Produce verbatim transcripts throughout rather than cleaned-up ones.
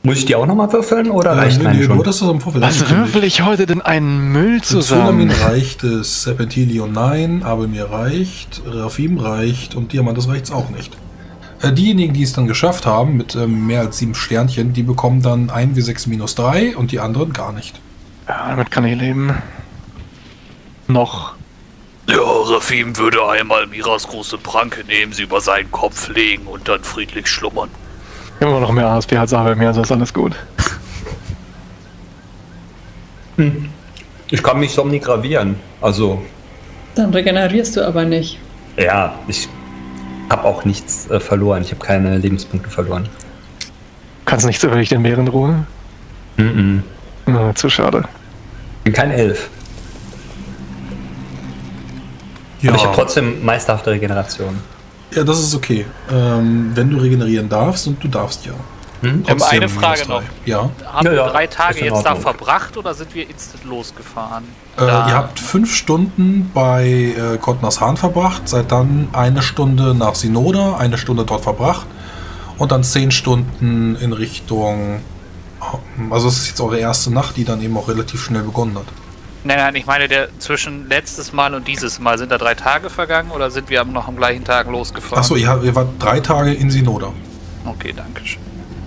Muss ich die auch nochmal würfeln oder Äh, reicht nee, meine nee, schon? nur, dass das im Vorfeld Was würfel ich heute denn einen Müll Für zusammen? Zulamin reicht es, Serpentilion nein, aber mir reicht, Rafim reicht und Diamantes reicht's auch nicht. Äh, diejenigen, die es dann geschafft haben, mit ähm, mehr als sieben Sternchen, die bekommen dann ein W sechs minus drei und die anderen gar nicht. Ja, damit kann ich leben. Noch. Ja, Rafim würde einmal Miras große Pranke nehmen, sie über seinen Kopf legen und dann friedlich schlummern. Immer noch mehr A S P als A W M, also ist alles gut. Hm. Ich kann mich somnigravieren. Also, Dann regenerierst du aber nicht. ja, ich habe auch nichts äh, verloren. Ich habe keine Lebenspunkte verloren. Kannst nicht zufällig den Bärenruhe? Mhm. Na, zu schade. Bin kein Elf. Ja, Aber ich habe trotzdem meisterhafte Regeneration. ja, das ist okay. Ähm, wenn du regenerieren darfst und du darfst ja. Hm? Ähm, Trotzdem eine Frage minus drei. noch. Ja. Haben Ja, wir ja, drei ist Tage in jetzt da Ordnung. verbracht oder sind wir instant losgefahren? Äh, Da- ihr habt fünf Stunden bei äh, Kottners Hahn verbracht, seid dann eine Stunde nach Sinoda, eine Stunde dort verbracht und dann zehn Stunden in Richtung. Also, es ist jetzt eure erste Nacht, die dann eben auch relativ schnell begonnen hat. Nein, nein, ich meine, der zwischen letztes Mal und dieses Mal, sind da drei Tage vergangen oder sind wir noch am gleichen Tag losgefahren? Achso, ihr, ihr wart drei Tage in Sinoda. Okay, danke schön.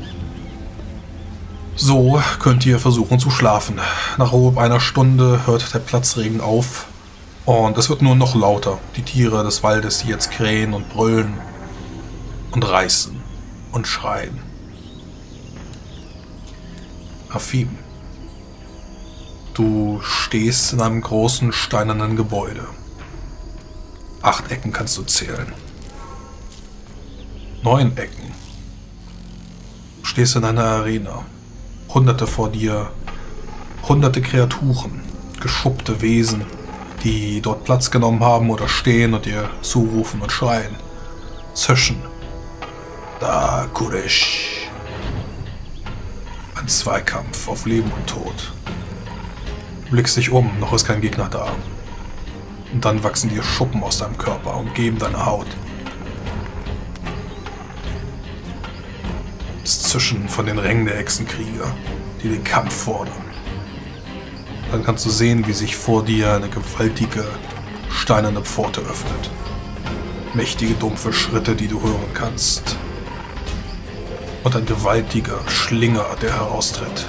So könnt ihr versuchen zu schlafen. Nach grob einer Stunde hört der Platzregen auf und es wird nur noch lauter. Die Tiere des Waldes, die jetzt krähen und brüllen und reißen und schreien. Rafim, du stehst in einem großen steinernen Gebäude. Acht Ecken kannst du zählen. Neun Ecken. Du stehst in einer Arena. Hunderte vor dir, hunderte Kreaturen, geschuppte Wesen, die dort Platz genommen haben oder stehen und dir zurufen und schreien. Zischen. Da, Kuresh. Ein Zweikampf auf Leben und Tod. Du blickst dich um, noch ist kein Gegner da. Und dann wachsen dir Schuppen aus deinem Körper und geben deine Haut. Das Zischen von den Rängen der Hexenkrieger, die den Kampf fordern. Dann kannst du sehen, wie sich vor dir eine gewaltige, steinerne Pforte öffnet. Mächtige, dumpfe Schritte, die du hören kannst. Und ein gewaltiger Schlinger, der heraustritt.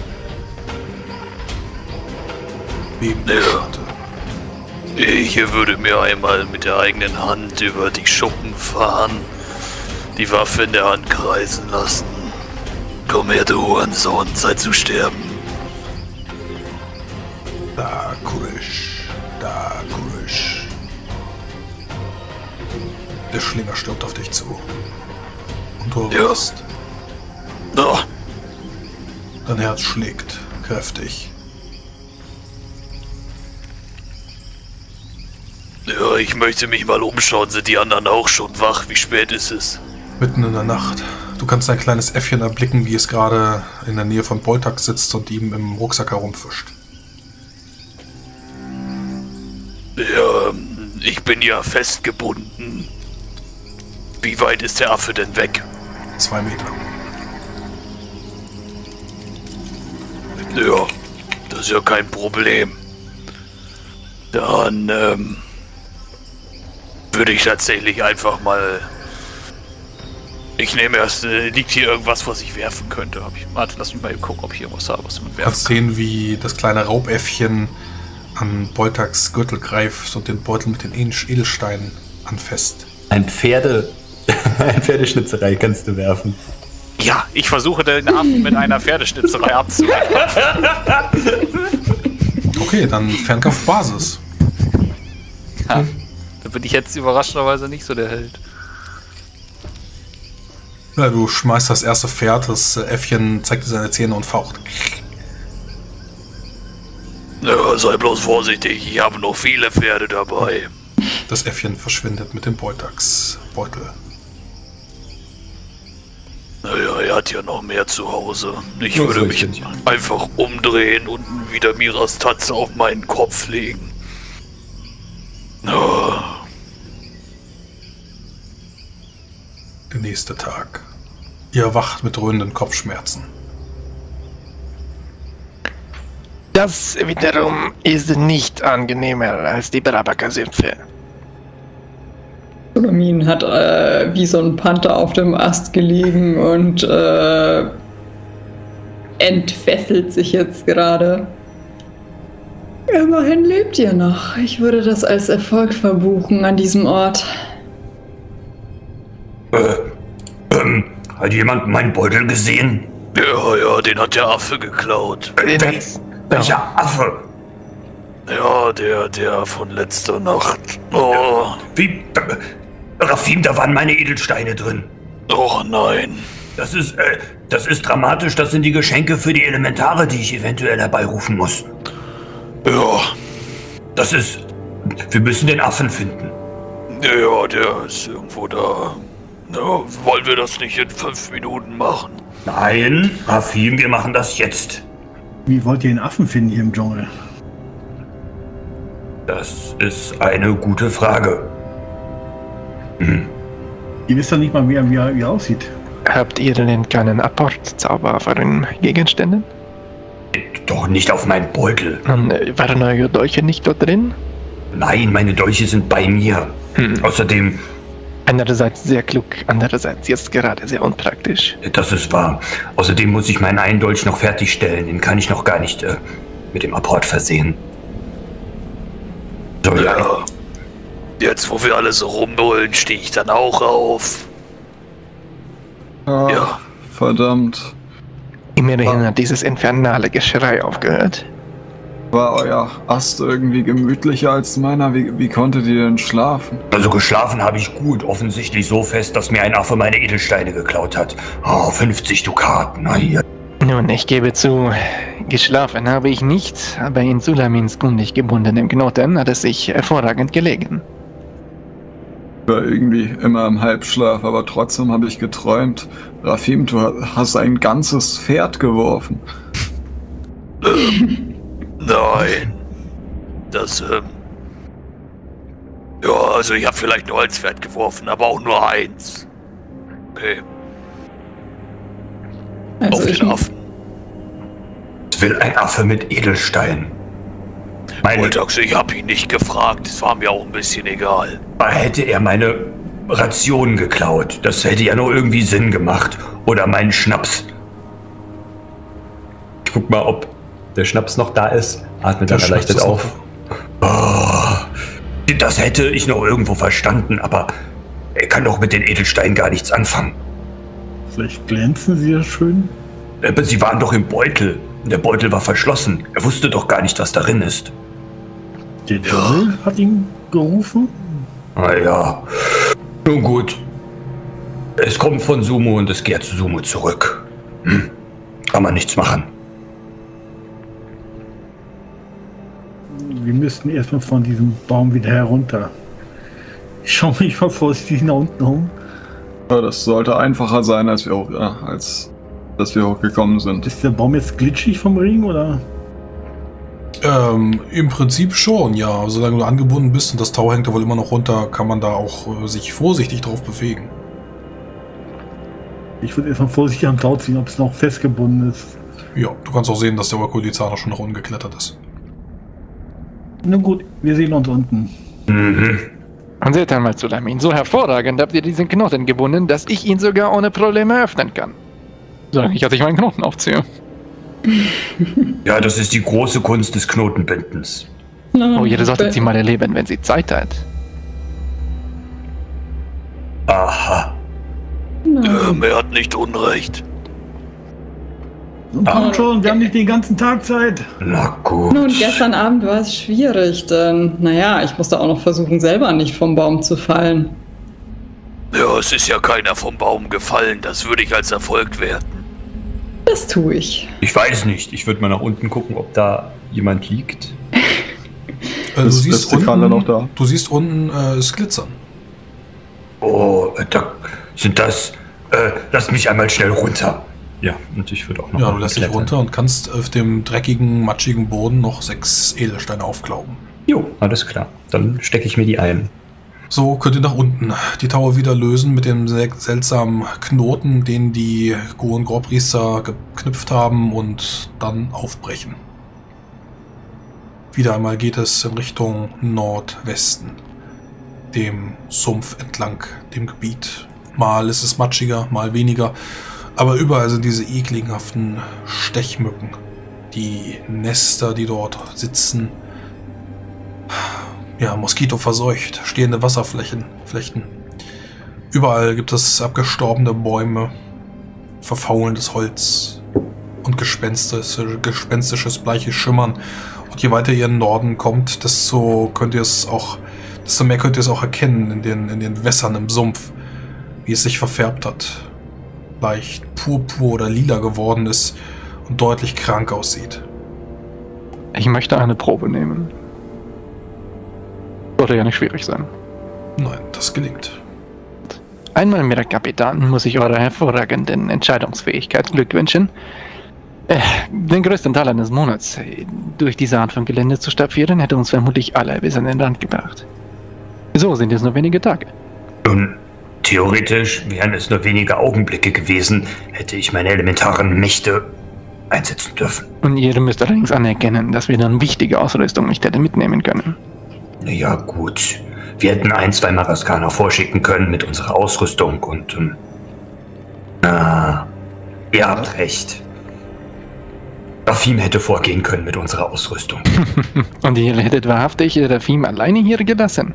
Bebende Ja. Schritte. Ich würde mir einmal mit der eigenen Hand über die Schuppen fahren, die Waffe in der Hand kreisen lassen. Komm her, du Hurensohn, Zeit zu sterben. Da, Kurish. Da, Kurish. Der Schlinger stürmt auf dich zu. Und du Ja. wirst. Oh, Dein Herz schlägt kräftig. ja, ich möchte mich mal umschauen. Sind die anderen auch schon wach? Wie spät ist es? Mitten in der Nacht. Du kannst ein kleines Äffchen erblicken, wie es gerade in der Nähe von Boltak sitzt und ihm im Rucksack herumfischt. Ja, ich bin ja festgebunden. Wie weit ist der Affe denn weg? Zwei Meter. Ja, das ist ja kein Problem. Dann, ähm, würde ich tatsächlich einfach mal... Ich nehme erst, äh, liegt hier irgendwas, was ich werfen könnte? Hab ich, warte, lass mich mal gucken, ob ich irgendwas habe, was man Du werfen kannst kann. sehen, wie das kleine Raubäffchen an Boltaks Gürtel greift und den Beutel mit den Edelsteinen anfasst. Ein Pferde... Ein Pferdeschnitzerei kannst du werfen. Ja, ich versuche den Affen mit einer Pferdeschnitzerei abzuwehren. Okay, dann Fernkampfbasis. Ja, da bin ich jetzt überraschenderweise nicht so der Held. Ja, du schmeißt das erste Pferd, das Äffchen zeigt dir seine Zähne und faucht. Ja, sei bloß vorsichtig, ich habe noch viele Pferde dabei. Das Äffchen verschwindet mit dem Boltaks Beutel. Naja, er hat ja noch mehr zu Hause. Ich Nur würde so mich sind ja. einfach umdrehen und wieder Miras Tatze auf meinen Kopf legen. Oh. Der nächste Tag. Ihr erwacht mit dröhnenden Kopfschmerzen. Das wiederum ist nicht angenehmer als die Brabaka-Sümpfe. Sulamin hat äh, wie so ein Panther auf dem Ast gelegen und äh, entfesselt sich jetzt gerade. Immerhin lebt ihr noch. Ich würde das als Erfolg verbuchen an diesem Ort. Äh, ähm, hat jemand meinen Beutel gesehen? Ja, ja, den hat der Affe geklaut. Den Wel hat's- welcher ja. Affe? Ja, der, der von letzter Nacht. Oh, Wie? Äh, Rafim, da waren meine Edelsteine drin. oh nein. Das ist, äh, das ist dramatisch. Das sind die Geschenke für die Elementare, die ich eventuell herbeirufen muss. Ja, Das ist... Wir müssen den Affen finden. ja, der ist irgendwo da. Ja, wollen wir das nicht in fünf Minuten machen? Nein, Rafim, wir machen das jetzt. Wie wollt ihr den Affen finden hier im Dschungel? Das ist eine gute Frage. Ihr wisst doch nicht mal, wie er, wie er, wie er aussieht. Habt ihr denn keinen Apportzauber für den Gegenständen? Doch nicht auf meinen Beutel. Und, äh, waren eure Dolche nicht dort drin? Nein, meine Dolche sind bei mir. Hm. Außerdem, Einerseits sehr klug, andererseits jetzt gerade sehr unpraktisch. das ist wahr. Außerdem muss ich meinen einen Dolch noch fertigstellen. Den kann ich noch gar nicht äh, mit dem Apport versehen. So, ja. Ja. Jetzt, wo wir alle so rumbrüllen, stehe ich dann auch auf. Ah, Ja. Verdammt. Immerhin hat dieses infernale Geschrei aufgehört. War euer Ast irgendwie gemütlicher als meiner? Wie, wie konntet ihr denn schlafen? Also geschlafen habe ich gut. Offensichtlich so fest, dass mir ein Affe meine Edelsteine geklaut hat. Oh, fünfzig Dukaten. Na hier. Nun, ich gebe zu, geschlafen habe ich nicht, aber in Sulamins kundig gebundenem Knoten hat es sich hervorragend gelegen. Ich war irgendwie immer im Halbschlaf, aber trotzdem habe ich geträumt. Rafim, du hast ein ganzes Pferd geworfen. Nein. Das, ähm... Ja, also ich habe vielleicht nur Holzpferd geworfen, aber auch nur eins. Okay, Also auf ich, den Affen. Was will ein Affe mit Edelstein? Meine, Voltax, ich habe ihn nicht gefragt, es war mir auch ein bisschen egal. hätte er meine Ration geklaut. Das hätte ja nur irgendwie Sinn gemacht. Oder meinen Schnaps. Ich guck mal, ob der Schnaps noch da ist. Atme Der dann erleichtert Schnaps ist auf. Oh, das hätte ich noch irgendwo verstanden, aber er kann doch mit den Edelsteinen gar nichts anfangen. Vielleicht glänzen sie ja schön. Aber sie waren doch im Beutel. Und der Beutel war verschlossen. Er wusste doch gar nicht, was darin ist. Der Dschungel hat ihn gerufen. Naja, nun gut. Es kommt von Sumo und es kehrt zu Sumo zurück. Hm. Kann man nichts machen. Wir müssten erstmal von diesem Baum wieder herunter. Ich schau mich mal vorsichtig nach unten um. Ja, das sollte einfacher sein, als wir, hoch, ja, als dass wir hochgekommen sind. Ist der Baum jetzt glitschig vom Regen oder? Ähm, im Prinzip schon, ja. Solange du angebunden bist und das Tau hängt da wohl immer noch runter, kann man da auch äh, sich vorsichtig drauf bewegen. Ich würde erstmal vorsichtig am Tau ziehen, ob es noch festgebunden ist. Ja, du kannst auch sehen, dass der Okulizana schon nach unten geklettert ist. Na gut, wir sehen uns unten. Mhm. Und seht einmal, Sulamin, so hervorragend habt ihr diesen Knoten gebunden, dass ich ihn sogar ohne Probleme öffnen kann. Solange ich, als ich meinen Knoten aufziehe. Ja, das ist die große Kunst des Knotenbindens. Oh, ihr solltet sie mal erleben, wenn sie Zeit hat. Aha. Ähm, er hat nicht Unrecht. Und kommt schon, wir haben nicht den ganzen Tag Zeit. Na gut. Nun, gestern Abend war es schwierig, denn, naja, ich musste auch noch versuchen, selber nicht vom Baum zu fallen. Ja, es ist ja keiner vom Baum gefallen, das würde ich als Erfolg werten. Das tue ich. Ich weiß nicht. Ich würde mal nach unten gucken, ob da jemand liegt. Äh, du, Ist- siehst ist die Falle unten, noch da? du siehst unten äh, es glitzern. Oh, da sind das... Äh, lass mich einmal schnell runter. Ja, und ich würde auch noch. Ja, mal du lässt dich klettern. runter und kannst auf dem dreckigen, matschigen Boden noch sechs Edelsteine aufklauben. Jo, alles klar. Dann stecke ich mir die ein. So könnt ihr nach unten die Tower wieder lösen mit dem sel seltsamen Knoten, den die Goen Gorpriester geknüpft haben und dann aufbrechen. Wieder einmal geht es in Richtung Nordwesten, dem Sumpf entlang, dem Gebiet. Mal ist es matschiger, mal weniger, aber überall sind diese ekligenhaften Stechmücken, die Nester, die dort sitzen. Ja, moskitoverseucht, stehende Wasserflächen, Flechten. Überall gibt es abgestorbene Bäume, verfaulendes Holz und gespenstisches, gespenstisches bleiches Schimmern. Und je weiter ihr in den Norden kommt, desto könnt ihr es auch, desto mehr könnt ihr es auch erkennen in den, in den Wässern im Sumpf, wie es sich verfärbt hat, leicht purpur oder lila geworden ist und deutlich krank aussieht. Ich möchte eine Probe nehmen. Sollte ja nicht schwierig sein. Nein, das gelingt. Einmal, mir, Kapitän, muss ich eurer hervorragenden Entscheidungsfähigkeit Glück wünschen. Äh, den größten Teil eines Monats durch diese Art von Gelände zu stapfieren, hätte uns vermutlich alle bis an den Rand gebracht. So sind es nur wenige Tage. Nun, theoretisch wären es nur wenige Augenblicke gewesen, hätte ich meine elementaren Mächte einsetzen dürfen. Und ihr müsst allerdings anerkennen, dass wir dann wichtige Ausrüstung nicht hätten mitnehmen können. Ja gut, wir hätten ein, zwei Maraskaner vorschicken können mit unserer Ausrüstung und... Ähm, ah, ihr habt recht. Rafim hätte vorgehen können mit unserer Ausrüstung. Und ihr hättet wahrhaftig Rafim alleine hier gelassen?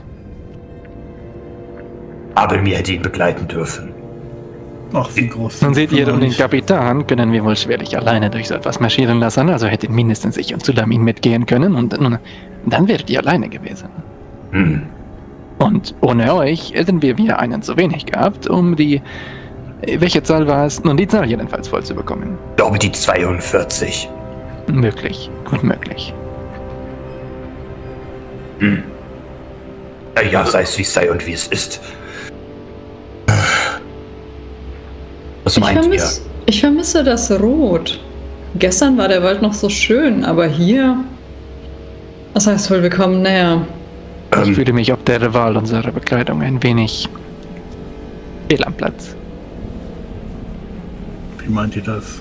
Aber mir hätte ihn begleiten dürfen. Ach, wie groß. Nun seht ihr, um den Kapitän können wir wohl schwerlich alleine durch so etwas marschieren lassen, also hättet mindestens ich und Sulamin mitgehen können und nun, dann wäret ihr alleine gewesen. Hm. Und ohne euch hätten wir wieder einen zu wenig gehabt, um die... Welche Zahl war es? Nun, die Zahl jedenfalls voll zu bekommen. Ich glaube die zweiundvierzig. Möglich, gut möglich. Hm. Ja, ja, sei es wie es sei und wie es ist. Was Ich, meint vermiss, ich vermisse das Rot. Gestern war der Wald noch so schön, aber hier... Das heißt wohl, wir kommen näher. ihr? Ich Ähm, fühle mich ob der Wahl unserer Bekleidung ein wenig fehl am Platz. Wie meint ihr das?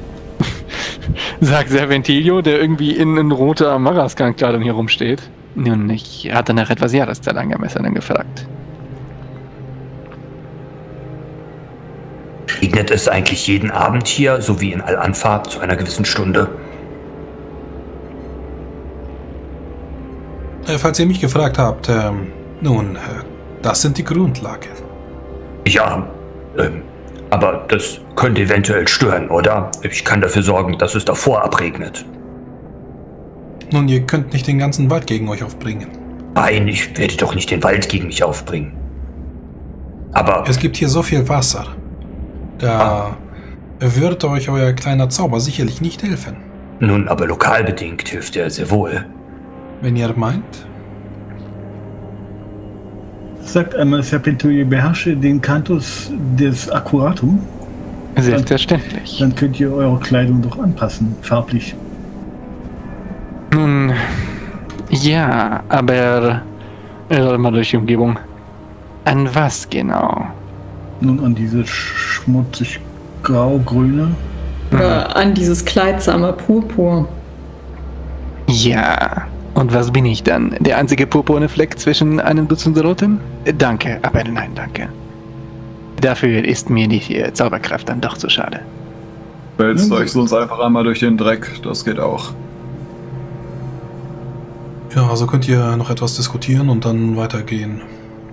Sagt Serventilio, der irgendwie in, in roter Maraskan-Kleidung hier rumsteht. Nun, ich hatte nach etwas Jahreszeit angemessenen gefragt. regnet es eigentlich jeden Abend hier, so wie in Al-Anfa, zu einer gewissen Stunde? Äh, falls ihr mich gefragt habt, ähm, nun, äh, das sind die Grundlagen. Ja, ähm, aber das könnte eventuell stören, oder? Ich kann dafür sorgen, dass es davor abregnet. Nun, ihr könnt nicht den ganzen Wald gegen euch aufbringen. Nein, ich werde doch nicht den Wald gegen mich aufbringen. Aber Es gibt hier so viel Wasser. Da wird euch euer kleiner Zauber sicherlich nicht helfen. nun, aber lokal bedingt hilft er sehr wohl. Wenn ihr meint. Sagt einmal, Serpentorio, beherrsche den Kantus des Akkuratum. Selbstverständlich. Dann könnt ihr eure Kleidung doch anpassen, farblich. Nun, ja, aber äh, mal durch die Umgebung. An was genau? Nun an diese schmutzig grau-grüne. Oder an dieses kleidsame Purpur. Ja, und was bin ich dann? Der einzige purpurne Fleck zwischen einem Dutzend Roten? Danke, aber nein, danke. Dafür ist mir die äh, Zauberkraft dann doch zu schade. Wälzt Ja, euch sonst einfach einmal durch den Dreck, das geht auch. Ja, also könnt ihr noch etwas diskutieren und dann weitergehen.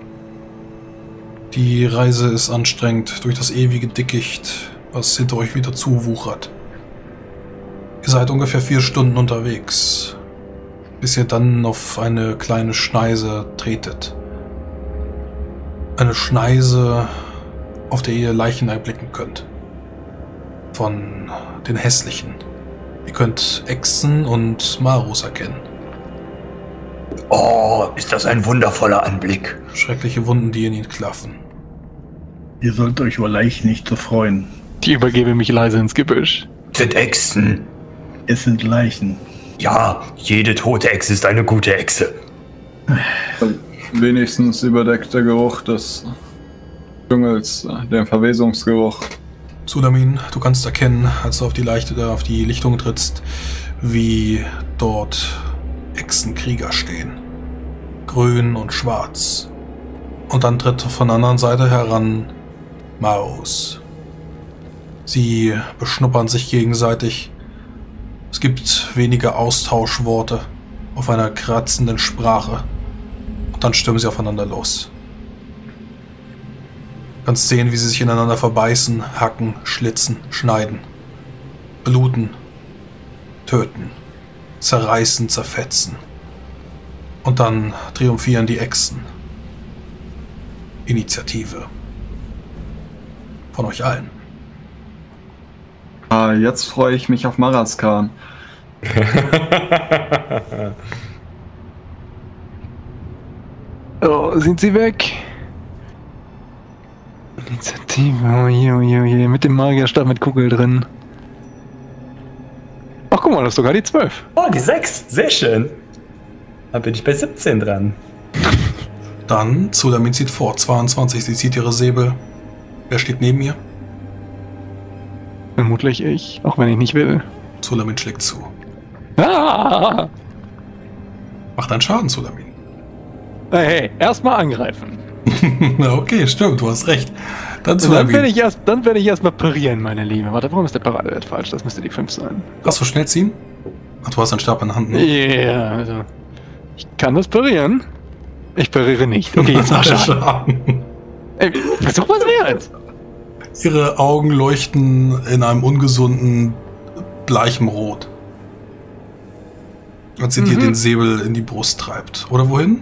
Die Reise ist anstrengend durch das ewige Dickicht, was hinter euch wieder zuwuchert. Ihr seid ungefähr vier Stunden unterwegs, bis ihr dann auf eine kleine Schneise tretet. Eine Schneise, auf der ihr Leichen erblicken könnt. Von den Hässlichen. Ihr könnt Echsen und Marus erkennen. Oh, ist das ein wundervoller Anblick. Schreckliche Wunden, die in ihn klaffen. Ihr sollt euch über Leichen nicht so freuen. Ich übergebe mich leise ins Gebüsch. Sind Echsen. Es sind Leichen. Ja, jede tote Echse ist eine gute Echse. Wenigstens überdeckt der Geruch des Dschungels, der Verwesungsgeruch. Sulamin, du kannst erkennen, als du auf die Leichte, auf die Lichtung trittst, wie dort Echsenkrieger stehen. Grün und schwarz. Und dann tritt von der anderen Seite heran Maus. Sie beschnuppern sich gegenseitig. Es gibt wenige Austauschworte auf einer kratzenden Sprache. Und dann stürmen sie aufeinander los. Du kannst sehen, wie sie sich ineinander verbeißen, hacken, schlitzen, schneiden, bluten, töten, zerreißen, zerfetzen. Und dann triumphieren die Echsen. Initiative. Von euch allen. Ah, jetzt freue ich mich auf Maraskan. Oh, sind sie weg? Initiative, oh je, oh je, oh je. Mit dem Magierstab mit Kugel drin. Ach guck mal, das ist sogar die zwölf. Oh, die sechs. Sehr schön. Dann bin ich bei siebzehn dran. Dann, Zulamin zieht vor. zweiundzwanzig, sie zieht ihre Säbel. Wer steht neben ihr? Vermutlich ich, auch wenn ich nicht will. Zulamin schlägt zu. Ah! Macht einen Schaden, Zulamin. Hey, hey, erstmal angreifen. Okay, stimmt, du hast recht. Dann Dann Zulamin. werde ich erst, dann werde ich erstmal parieren, meine Liebe. Warte, warum ist der Paradewert falsch? Das müsste die fünf sein. Kannst du schnell ziehen? Ach, du hast einen Stab in der Hand, Ja, ne? yeah, also. Ich kann das parieren. Ich pariere nicht. Okay, jetzt mach Schaden. Schaden. Ey, versuch was wert. Ihre Augen leuchten in einem ungesunden, bleichem Rot. Als sie Mhm. dir den Säbel in die Brust treibt. Oder wohin?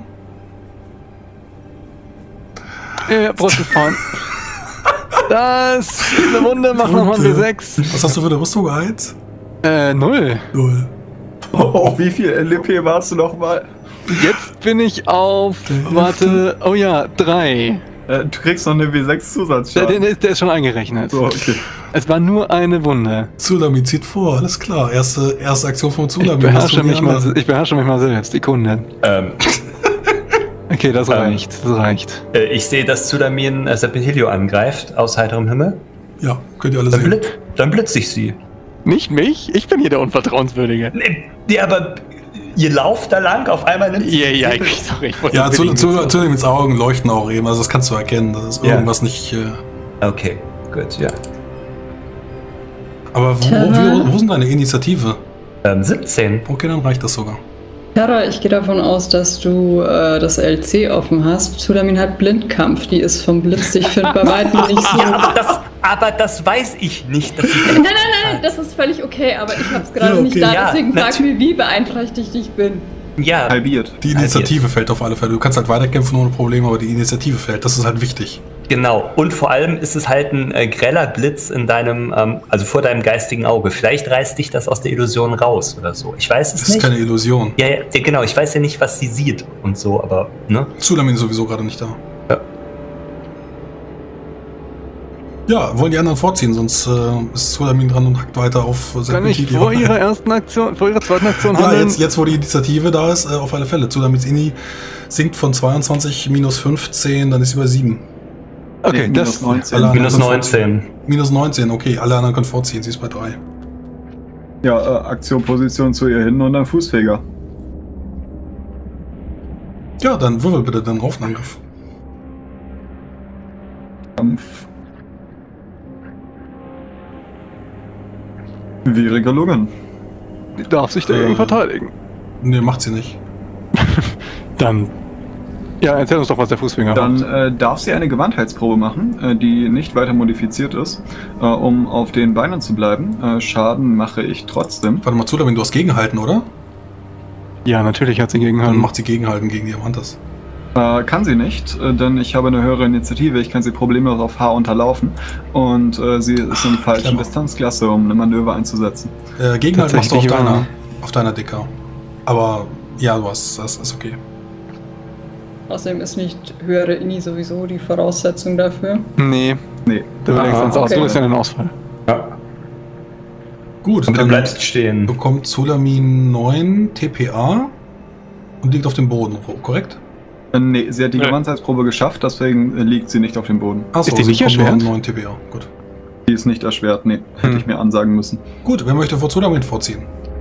Ja, Brust ist vorn. Das, diese Wunde macht nochmal ein W sechs. Was hast du für eine Rüstung? Eins? Äh, null. Null. Oh, wie viel L P warst du noch mal? Jetzt bin ich auf, warte, oh ja, drei. Äh, du kriegst noch eine W sechs Der, Zusatzschaden. der, ist, der ist schon eingerechnet. So, okay. Es war nur eine Wunde. Zulamin zieht vor, alles klar. Erste, erste Aktion von Ich Zulamin. Was beherrsche, tun die mich mal, anderen? ich beherrsche mich mal selbst, Sekunde. Ähm, Okay, das Ähm. reicht, das reicht. äh, ich sehe, dass Zulamin äh, Serpentilio angreift, aus heiterem Himmel. Ja, könnt ihr alle Dann, sehen. blitz, dann blitze ich sie. Nicht mich? Ich bin hier der Unvertrauenswürdige. Nee, nee, aber ihr lauft da lang, auf einmal nimmt sie Ja, den ja, Säbel. ich, sorry, ich wollte Ja, zu, billigen zu, Witz Zulamins Augen leuchten auch eben, also das kannst du erkennen. Das ist Ja. irgendwas nicht. Äh, Okay, gut, ja. aber wo, Tja. wo, wo sind deine Initiative? Ähm, siebzehn. Okay, dann reicht das sogar. Tara, ich gehe davon aus, dass du äh, das L C offen hast. Zulamin hat Blindkampf, die ist vom Blitz, ich finde bei weitem nicht so. Ja, aber das, aber das weiß ich nicht, dass sie. Nein, nein, nein, das ist völlig okay, aber ich habe es gerade Ja, nicht okay. da, Ja, deswegen sag natür- mir, wie beeinträchtigt ich bin. Ja, Halbiert. Die Initiative fällt auf alle Fälle. Du kannst halt weiterkämpfen ohne Probleme, aber die Initiative fällt. Das ist halt wichtig. genau. Und vor allem ist es halt ein äh, greller Blitz in deinem, ähm, also vor deinem geistigen Auge. Vielleicht reißt dich das aus der Illusion raus oder so. Ich weiß es Das ist nicht. keine Illusion. Ja, ja, ja, genau. Ich weiß ja nicht, was sie sieht und so, aber, ne? Zulamin ist sowieso gerade nicht da. Ja. Ja, wollen die anderen vorziehen, sonst äh, ist Zulamin dran und hackt weiter auf Kann ich Serpentilio. vor ihrer ersten Aktion, vor ihrer zweiten Aktion Ja, handeln? jetzt, jetzt wo die Initiative da ist, äh, auf alle Fälle. Zulamins Ini sinkt von zweiundzwanzig minus fünfzehn, dann ist sie bei sieben. Okay, Nee, das. minus neunzehn. Alle Minus anderen neunzehn. Minus neunzehn, okay, alle anderen können vorziehen, sie ist bei drei. Ja, äh, Aktion, Position zu ihr hin und dann Fußfeger. Ja, dann würfel bitte den Raufenangriff. Kampf. Wäre gelungen. Die darf sich dagegen Äh. verteidigen. Ne, macht sie nicht. Dann. Ja, erzähl uns doch, was der Fußfinger Dann macht. äh, darf sie eine Gewandheitsprobe machen, äh, die nicht weiter modifiziert ist, äh, um auf den Beinen zu bleiben. Äh, Schaden mache ich trotzdem. Warte mal, Zulamin, du hast Gegenhalten, oder? Ja, natürlich hat sie Dann gegenhalten. macht sie Gegenhalten gegen die Amantas. Äh, kann sie nicht, äh, denn ich habe eine höhere Initiative. Ich kann sie problemlos auf H unterlaufen und äh, sie ist in falschen clever. Distanzklasse, um eine Manöver einzusetzen. Äh, Gegenhalten machst du auf Tatsächlich, deiner, ja. auf deiner D K. Aber ja, du hast, das ist okay. Außerdem ist nicht höhere Ini sowieso die Voraussetzung dafür. Nee, Nee. du Ah, legst uns aus. okay. Du bist ja ein Ausfall. Ja. Gut, Und du dann bleibst stehen. bekommt Zulamin neun T P A und liegt auf dem Boden, korrekt? Äh, nee, sie hat die Nee. Gewandheitsprobe geschafft, deswegen äh, liegt sie nicht auf dem Boden. Achso, Ist die sie nicht bekommt nur erschwert? neun T P A. Gut. Die ist nicht erschwert, nee. Hätte Hm. ich mir ansagen müssen. Gut, wer möchte vor Zulamin vorziehen?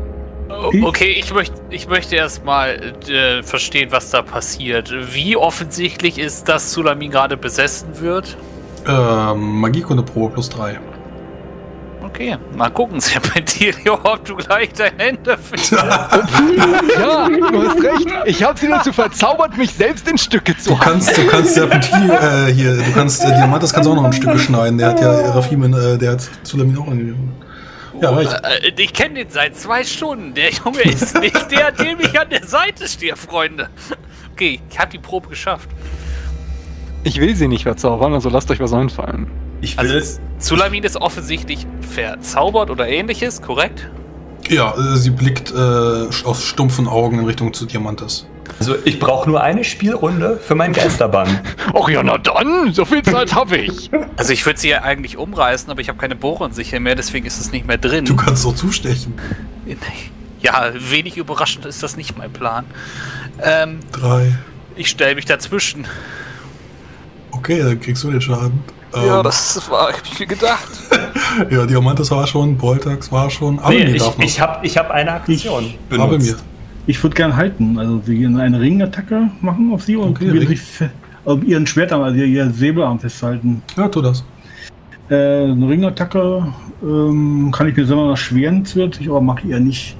Okay, ich möchte ich möchte erstmal äh, verstehen, was da passiert. Wie offensichtlich ist, dass Sulamin gerade besessen wird? Ähm, Magiekunde-Probe plus drei. Okay, mal gucken, Serpentilio, ob du gleich deine Hände findest. Ja, du hast recht. Ich habe sie dazu verzaubert, mich selbst in Stücke zu Du kannst, du kannst Serpentilio, äh, hier, du kannst, äh, Diamantes kannst du auch noch in Stücke schneiden. Der hat ja Rafim, äh, der hat Sulamin auch angegeben. Ja, reicht. Äh, ich kenne den seit zwei Stunden. Der Junge ist nicht der, dem ich an der Seite stehe, Freunde. Okay, ich habe die Probe geschafft. Ich will sie nicht verzaubern, also lasst euch was einfallen. Ich will Also, Sulamin ist offensichtlich verzaubert oder ähnliches, korrekt? Ja, äh, sie blickt äh, aus stumpfen Augen in Richtung zu Diamantes. Also ich brauche nur eine Spielrunde für meinen Geisterbann. Ach ja, na dann, so viel Zeit habe ich. Also ich würde sie ja eigentlich umreißen, aber ich habe keine Bohrensicher mehr, deswegen ist es nicht mehr drin. Du kannst auch zustechen. Ja, wenig überraschend ist das nicht mein Plan. Ähm, Drei. ich stelle mich dazwischen. Okay, dann kriegst du den Schaden. Ja, Ähm, das war, hab ich mir gedacht. ja, Diamantes war schon, Boltax war schon. Nee, Abelmir ich darf noch. ich habe ich hab eine Aktion Ich- benutzt. Abelmir. Ich würde gern halten, also sie eine Ringattacke machen auf sie und Okay, probieren Ring. sich fe- auf ihren Schwertarm, also ihr Säbelarm festhalten. Ja, tu das. Äh, eine Ringattacke ähm, kann ich mir selber noch schweren zusätzlich, aber mache ich eher nicht.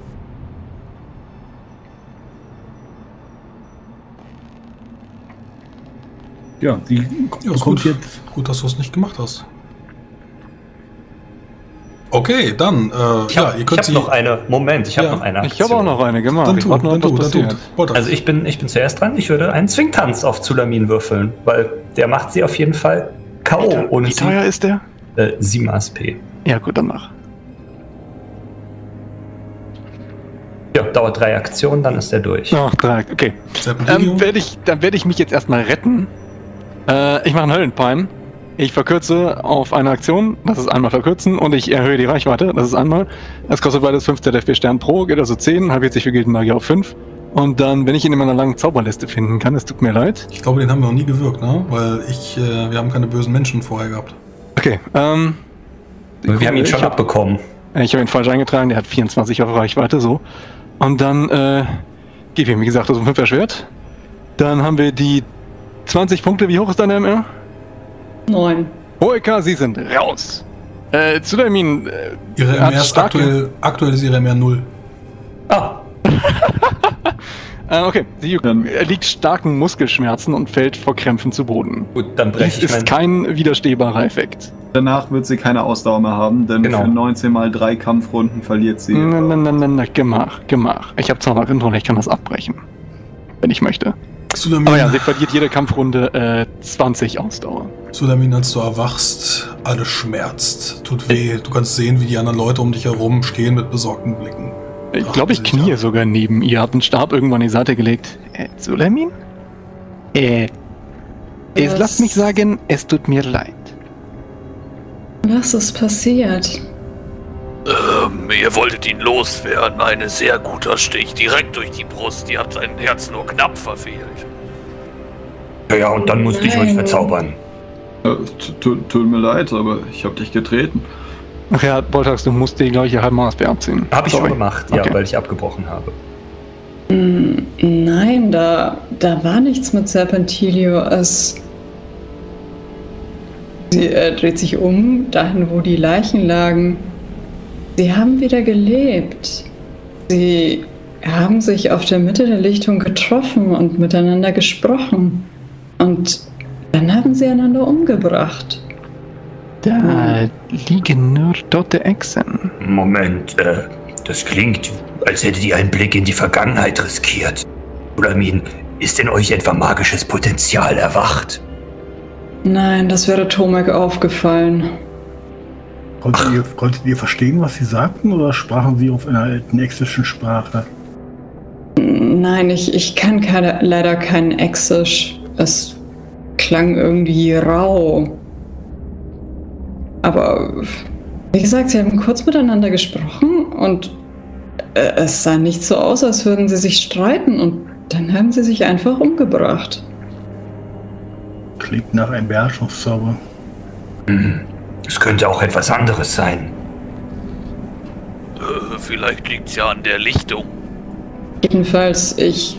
Ja, sie Ja, ist bekommt gut. jetzt. Gut, dass du es nicht gemacht hast. Okay, dann, äh, Ich ja, habe ihr könnt hab sie. noch eine. Moment, ich habe Ja. noch eine Ich Aktion. habe auch noch eine gemacht. Dann Ich tu, warte nur, dann ob tu, was dann passiert. tut. Boltax. Also ich bin, ich bin zuerst dran. Ich würde einen Zwingtanz auf Sulamin würfeln, weil der macht sie auf jeden Fall K O. Wie Und teuer ist der? äh, sieben A S P. Ja gut, dann mach. Ja, dauert drei Aktionen, dann ist er durch. Ach, drei, okay. Serpentilio. Ähm, werd ich, dann werde ich mich jetzt erstmal retten. Äh, ich mache einen Höllenpein. Ich verkürze auf eine Aktion, das ist einmal verkürzen, und ich erhöhe die Reichweite, das ist einmal. Das kostet beides fünfzehn der vier Sterne pro, geht also zehn, halbiert sich für Gildenmagie auf fünf. Und dann, wenn ich ihn in meiner langen Zauberliste finden kann, es tut mir leid. Ich glaube, den haben wir noch nie gewirkt, ne? Weil ich, äh, wir haben keine bösen Menschen vorher gehabt. Okay, ähm. Wir haben ihn ich schon hab- abbekommen. Ich habe ihn falsch eingetragen, der hat vierundzwanzig auf Reichweite, so. Und dann, äh, gib ihm, wie gesagt, das um fünf erschwert. Dann haben wir die zwanzig Punkte, wie hoch ist deine M R? Neun. Hoeka, Sie sind raus. Äh, Sulamin, äh, Ihre hat M R ist starke- aktuell, aktuell ist ihre M R null. Ah, äh, okay, sie Dann- erliegt starken Muskelschmerzen und fällt vor Krämpfen zu Boden. gut, dann Dies breche ich ist mein... kein widerstehbarer Effekt. Danach wird sie keine Ausdauer mehr haben, denn Genau. für neunzehn mal drei Kampfrunden verliert sie. Na, na, na, na, na, gemach, gemach. Ich habe Zauberkontrolle, ich kann das abbrechen. Wenn ich möchte. Sulamin, Aber ja, sie verliert jede Kampfrunde äh, zwanzig Ausdauer. Sulamin, als du erwachst, alles schmerzt. Tut weh. Du kannst sehen, wie die anderen Leute um dich herum stehen mit besorgten Blicken. Ich Ach, glaube, ich sicher. knie sogar neben ihr, hab den Stab irgendwann an die Seite gelegt. Äh, Sulamin? Äh, es, Was? lass mich sagen, es tut mir leid. Was ist passiert? Ähm, ihr wolltet ihn loswerden. Ein sehr guter Stich, direkt durch die Brust. Ihr habt sein Herz nur knapp verfehlt. Ja, ja, und dann musste ich euch Nein. verzaubern. Äh, tu- tu- Tut mir leid, aber ich habe dich getreten. Ach ja, Boltax, du musst die gleiche halbe A S P abziehen. Habe ich Sorry. schon gemacht, ja, Okay. weil ich abgebrochen habe. Hm, nein, da, da war nichts mit Serpentilio. Es. Sie äh, dreht sich um, dahin, wo die Leichen lagen. Sie haben wieder gelebt. Sie haben sich auf der Mitte der Lichtung getroffen und miteinander gesprochen. Und dann haben sie einander umgebracht. Da liegen nur tote Echsen. Moment, äh, das klingt, als hättet ihr einen Blick in die Vergangenheit riskiert. Sulamin, ist in euch etwa magisches Potenzial erwacht? Nein, das wäre Tomek aufgefallen. Konntet ihr, konntet ihr verstehen, was sie sagten, oder sprachen sie auf einer alten exischen Sprache? Nein, ich, ich kann keine, leider kein Exisch. Es klang irgendwie rau. Aber wie gesagt, sie haben kurz miteinander gesprochen und äh, es sah nicht so aus, als würden sie sich streiten, und dann haben sie sich einfach umgebracht. Klingt nach einem Beherrschungszauber. Hm. Es könnte auch etwas anderes sein. Äh, Vielleicht liegt's ja an der Lichtung. Jedenfalls, ich...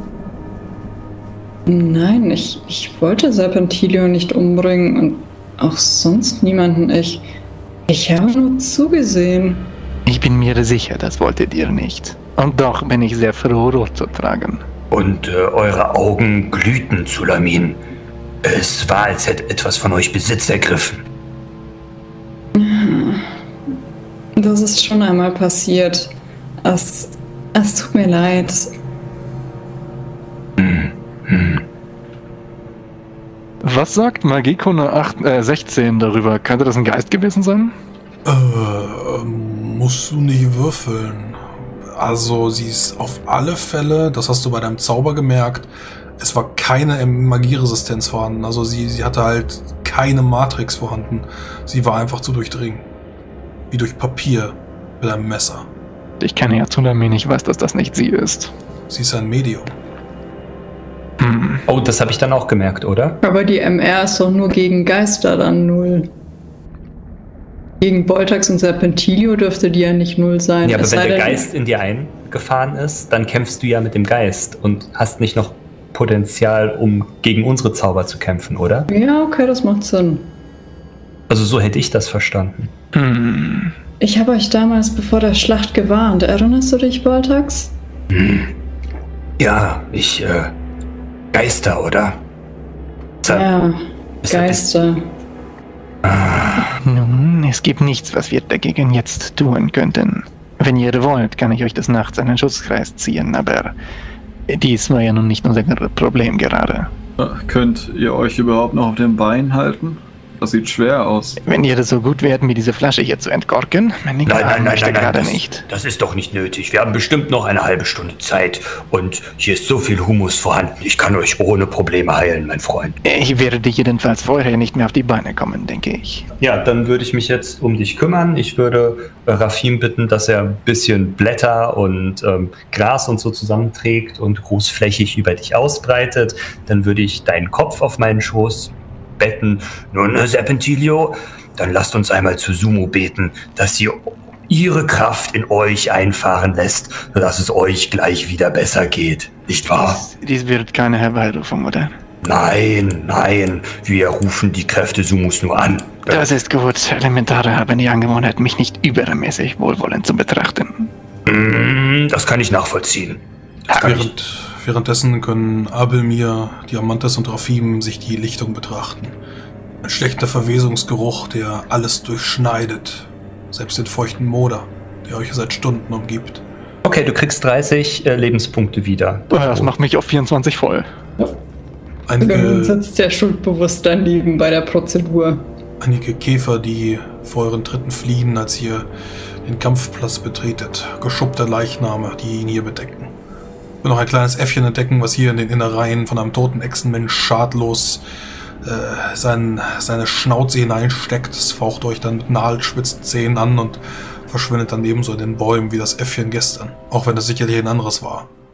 Nein, ich, ich wollte Serpentilio nicht umbringen und auch sonst niemanden. Ich, ich habe nur zugesehen. Ich bin mir sicher, das wolltet ihr nicht. Und doch bin ich sehr froh, rot zu tragen. Und äh, eure Augen glühten, Sulamin. Es war, als hätte etwas von euch Besitz ergriffen. Das ist schon einmal passiert. Es, es tut mir leid. Hm, hm. Was sagt Magiekunde acht, äh, sechzehn darüber? Könnte das ein Geist gewesen sein? Äh, musst du nicht würfeln. Also sie ist auf alle Fälle, das hast du bei deinem Zauber gemerkt, es war keine Magieresistenz vorhanden. Also sie, sie hatte halt keine Matrix vorhanden. Sie war einfach zu durchdringen. Wie durch Papier mit einem Messer. Ich kenne ja Tsunami, ich weiß, dass das nicht sie ist. Sie ist ein Medium. Hm. Oh, das habe ich dann auch gemerkt, oder? Aber die M R ist doch nur gegen Geister dann null. Gegen Boltax und Serpentilio dürfte die ja nicht null sein. Ja, aber Es wenn sei der denn- Geist in dir eingefahren ist, dann kämpfst du ja mit dem Geist und hast nicht noch Potenzial, um gegen unsere Zauber zu kämpfen, oder? Ja, okay, das macht Sinn. Also so hätte ich das verstanden. Hm. Ich habe euch damals bevor der Schlacht gewarnt. Erinnerst du dich, Boltax? Hm. Ja, ich, äh, Geister, oder? Deshalb- Ja, deshalb ist- Geister. Nun, es gibt nichts, was wir dagegen jetzt tun könnten. Wenn ihr wollt, kann ich euch des Nachts einen Schutzkreis ziehen, aber dies war ja nun nicht unser Problem gerade. Äh, Könnt ihr euch überhaupt noch auf den Beinen halten? Das sieht schwer aus. Wenn ihr so gut wärt, mir diese Flasche hier zu entkorken, mein linker Nein, nein, Arm nein, möchte nein, nein, gerade das, nicht. das ist doch nicht nötig. Wir haben bestimmt noch eine halbe Stunde Zeit und hier ist so viel Humus vorhanden. Ich kann euch ohne Probleme heilen, mein Freund. Ich werde jedenfalls vorher nicht mehr auf die Beine kommen, denke ich. Ja, dann würde ich mich jetzt um dich kümmern. Ich würde äh, Rafim bitten, dass er ein bisschen Blätter und ähm, Gras und so zusammenträgt und großflächig über dich ausbreitet. Dann würde ich deinen Kopf auf meinen Schoß betten. Nun, äh, Serpentilio, dann lasst uns einmal zu Sumo beten, dass sie ihre Kraft in euch einfahren lässt, sodass es euch gleich wieder besser geht. Nicht wahr? Dies wird keine Herbeirufung, oder? Nein, nein, wir rufen die Kräfte Sumos nur an. Das ist gut. Elementare haben die Angewohnheit, mich nicht übermäßig wohlwollend zu betrachten. Mm, Das kann ich nachvollziehen. Das kann ich. Während, währenddessen können Abelmir, Diamantes und Rafim sich die Lichtung betrachten. Ein schlechter Verwesungsgeruch, der alles durchschneidet. Selbst den feuchten Moder, der euch seit Stunden umgibt. Okay, du kriegst dreißig äh, Lebenspunkte wieder. Oh, das macht mich auf vierundzwanzig voll. Dann Einige, sitzt der schuldbewusst daneben bei der Prozedur. einige Käfer, die vor euren Tritten fliehen, als ihr den Kampfplatz betretet. Geschuppte Leichname, die ihn hier bedecken. Und noch ein kleines Äffchen entdecken, was hier in den Innereien von einem toten Echsenmensch schadlos äh, sein, seine Schnauze hineinsteckt. Es faucht euch dann mit nagelspitzen Zähnen an und verschwindet dann ebenso in den Bäumen wie das Äffchen gestern. Auch wenn es sicherlich ein anderes war.